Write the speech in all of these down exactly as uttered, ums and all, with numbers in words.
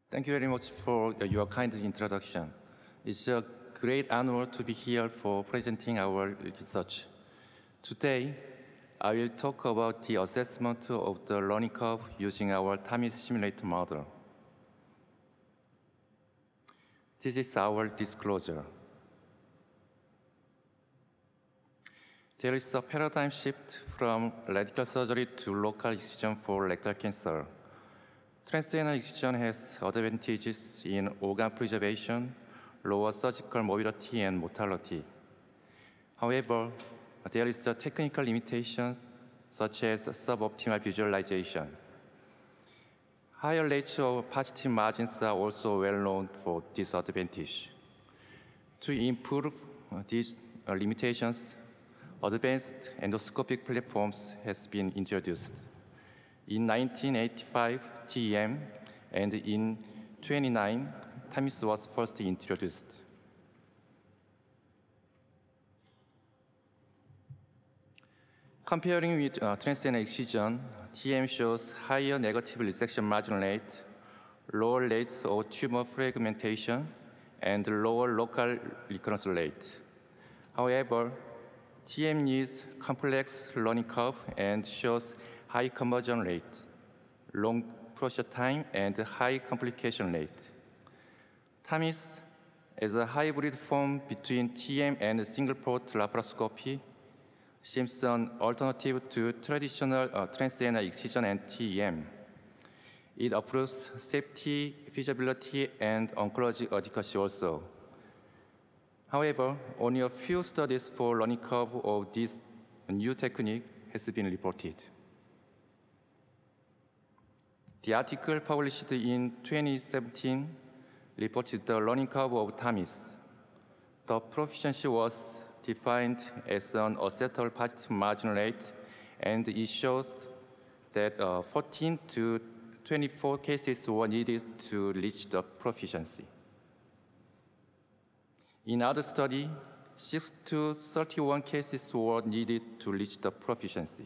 Thank you very much for your kind introduction. It's a great honor to be here for presenting our research. Today, I will talk about the assessment of the learning curve using our TAMIS simulator model. This is our disclosure. There is a paradigm shift from radical surgery to local excision for rectal cancer. Transcranial excision has advantages in organ preservation, lower surgical morbidity, and mortality. However, there is a technical limitation, such as suboptimal visualization. Higher rates of positive margins are also well known for this advantage. To improve these limitations, advanced endoscopic platforms has been introduced. In nineteen eighty-five, T E M, and in twenty-nine, TAMIS was first introduced. Comparing with uh, transcranial excision, T E M shows higher negative resection margin rate, lower rates of tumor fragmentation, and lower local recurrence rate. However, T E M needs complex learning curve and shows high conversion rate, long procedure time, and high complication rate. TAMIS, as a hybrid form between T E M and single-port laparoscopy, seems an alternative to traditional uh, transcranial excision and T E M. It improves safety, feasibility, and oncology adequacy also. However, only a few studies for learning curve of this new technique has been reported. The article published in twenty seventeen reported the learning curve of TAMIS. The proficiency was defined as an acceptable positive margin rate, and it showed that uh, fourteen to twenty-four cases were needed to reach the proficiency. In other study, six to thirty-one cases were needed to reach the proficiency.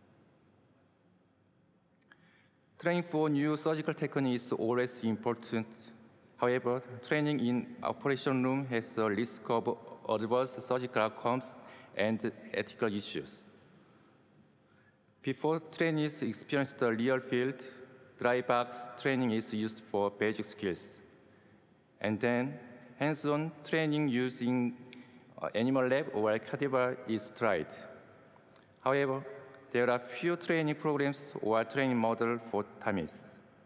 Training for new surgical technique is always important. However, training in operation room has a risk of adverse surgical outcomes and ethical issues. Before trainees experience the real field, dry box training is used for basic skills. And then, hands-on training using uh, animal lab or cadaver is tried. However, there are few training programs or training model for TAMIS.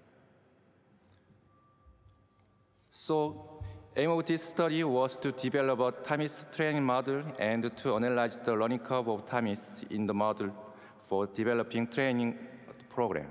So, aim of this study was to develop a TAMIS training model and to analyze the learning curve of TAMIS in the model for developing training program.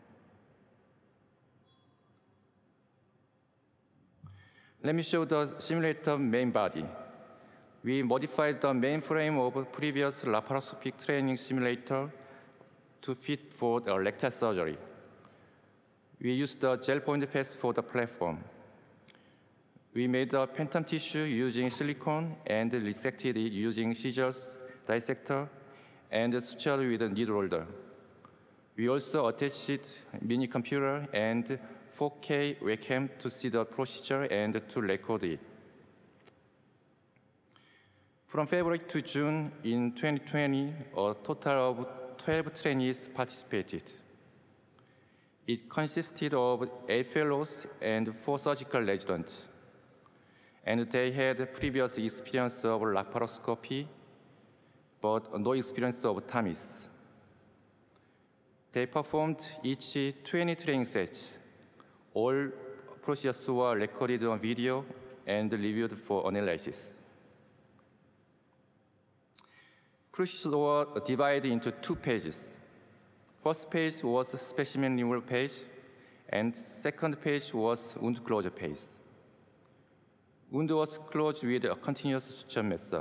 Let me show the simulator main body. We modified the mainframe of previous laparoscopic training simulator to fit for the rectal surgery. We used the gel point paste for the platform. We made the phantom tissue using silicone and resected it using scissors, dissector, and sutured with a needle holder. We also attached mini computer and four K webcam to see the procedure and to record it. From February to June in twenty twenty, a total of twelve trainees participated. It consisted of eight fellows and four surgical residents. And they had previous experience of laparoscopy, but no experience of TAMIS. They performed each twenty training sets. All procedures were recorded on video and reviewed for analysis. Procedures were divided into two pages. First page was specimen removal page, and second page was wound closure page. Wound was closed with a continuous suture method.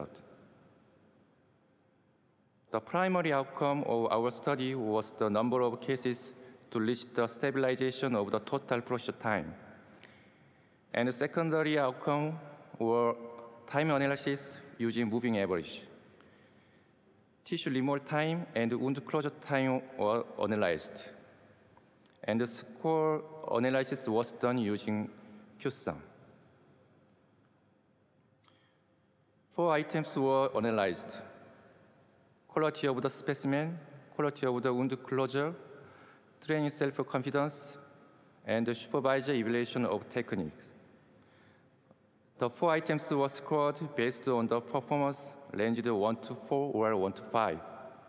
The primary outcome of our study was the number of cases to reach the stabilization of the total procedure time. And the secondary outcome were time analysis using moving average. Tissue removal time and wound closure time were analyzed. and the score analysis was done using QSUM. Four items were analyzed: quality of the specimen, quality of the wound closure, training self-confidence, and the supervisor evaluation of techniques. The four items were scored based on the performance ranged one to four or one to five.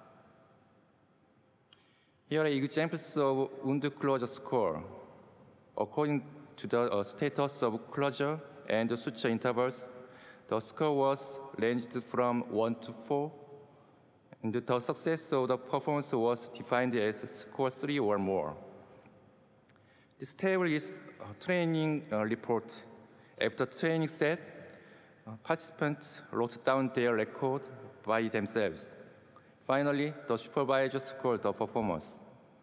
Here are examples of wound closure score. According to the uh, status of closure and the suture intervals, the score was ranged from one to four, and the success of the performance was defined as score three or more. This table is a training uh, report. After training set, uh, participants wrote down their record by themselves. Finally, the supervisor scored the performance.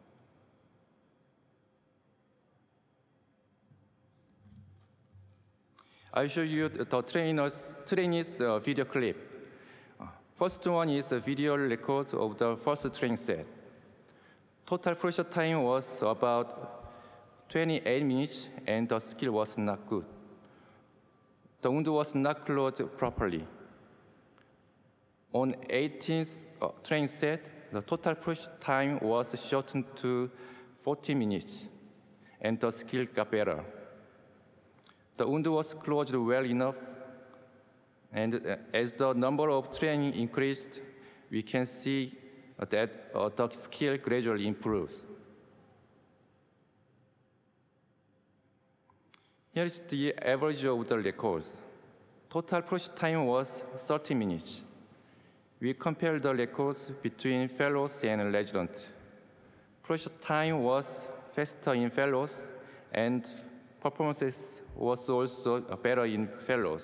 I show you the trainer's, trainee's uh, video clip. Uh, first one is a video record of the first training set. Total pressure time was about twenty-eight minutes, and the skill was not good. The wound was not closed properly. On eighteenth uh, training set, the total pressure time was shortened to forty minutes, and the skill got better. The wound was closed well enough, and uh, as the number of training increased, we can see uh, that uh, the skill gradually improves. Here is the average of the records. Total pressure time was thirty minutes. We compared the records between fellows and residents. Pressure time was faster in fellows, and performances was also better in fellows.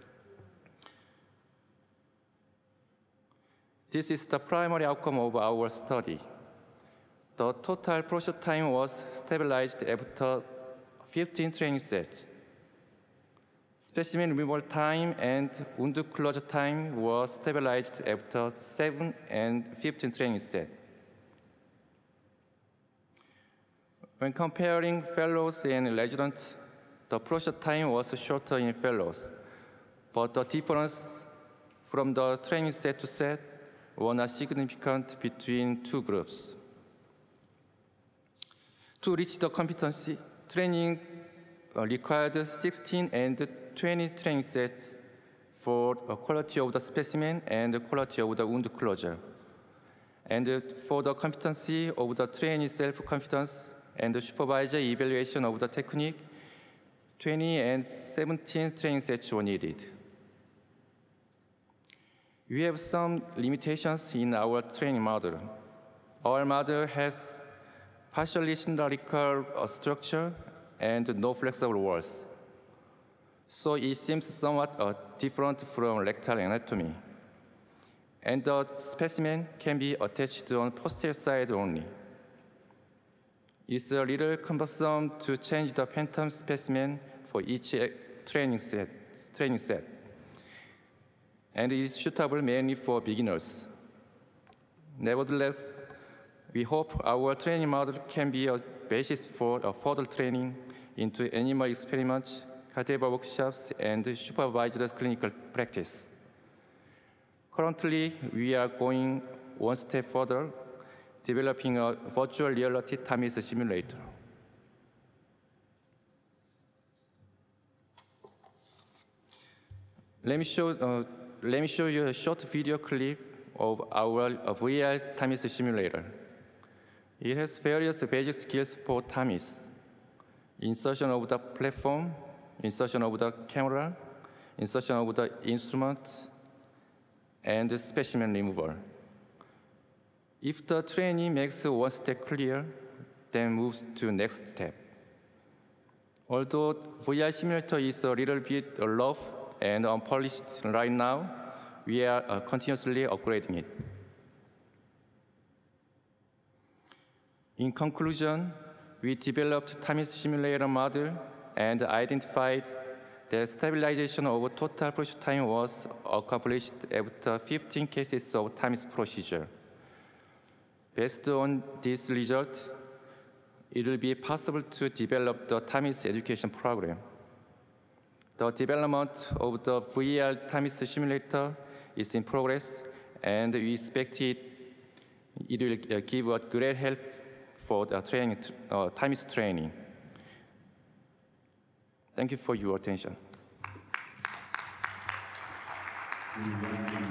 This is the primary outcome of our study. The total pressure time was stabilized after fifteen training sets. Specimen removal time and wound closure time were stabilized after seven and fifteen training sets. When comparing fellows and residents, the pressure time was shorter in fellows, but the difference from the training set to set was not significant between two groups. To reach the competency, training uh, required sixteen and twenty training sets for the quality of the specimen and the quality of the wound closure. And uh, for the competency of the trainee self-confidence and the supervisor evaluation of the technique, twenty and seventeen training sets were needed. We have some limitations in our training model. Our model has partially cylindrical uh, structure and no flexible walls. So it seems somewhat uh, different from rectal anatomy. And the specimen can be attached on posterior side only. It's a little cumbersome to change the phantom specimen for each training set, training set. And it is suitable mainly for beginners. Nevertheless, we hope our training model can be a basis for a further training into animal experiments, cadaver workshops, and supervised clinical practice. Currently, we are going one step further, developing a virtual reality TAMIS simulator. Let me show, uh, let me show you a short video clip of our uh, V R TAMIS simulator. It has various basic skills for TAMIS: insertion of the platform, insertion of the camera, insertion of the instrument, and specimen removal. If the trainee makes one step clear, then moves to next step. Although V R simulator is a little bit rough and unpolished right now, we are uh, continuously upgrading it. In conclusion, we developed TAMIS simulator model and identified that stabilization of total pressure time was accomplished after fifteen cases of TAMIS procedure. Based on this result, it will be possible to develop the TAMIS education program. The development of the V R TAMIS simulator is in progress, and we expect it, it will uh, give a great help for the training, uh, TAMIS training. Thank you for your attention.